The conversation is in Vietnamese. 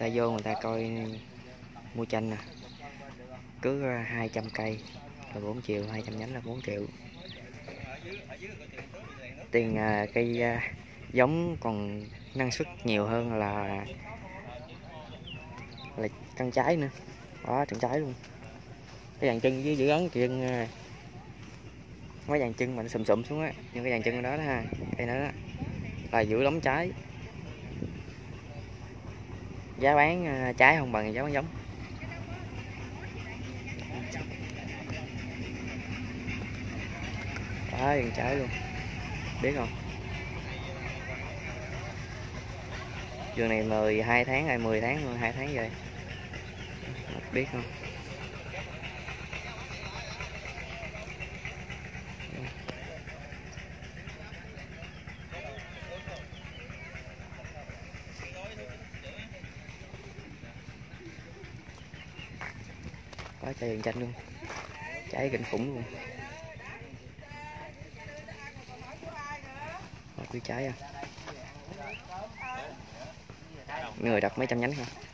ta vô người ta coi mua chanh nè, cứ 200 cây là 4 triệu, 200 nhánh là 4 triệu. Tiền cây giống còn năng suất nhiều hơn là căn trái nữa. Đó, trồng trái luôn. Cái dàn chân với dự án chân mấy dàn chân mà nó sụm sụm xuống á, nhưng cái dàn chân đó đó ha, cây đó, đó là giữ lắm trái. Giá bán trái không bằng giá bán giống. Đó, dàn trái luôn, biết không? Vườn này 12 tháng rồi, 10 tháng rồi, 2 tháng rồi, biết không? Có trái vườn chanh luôn, trái kinh khủng luôn. Quý trái à, người đặt mấy trăm nhánh không?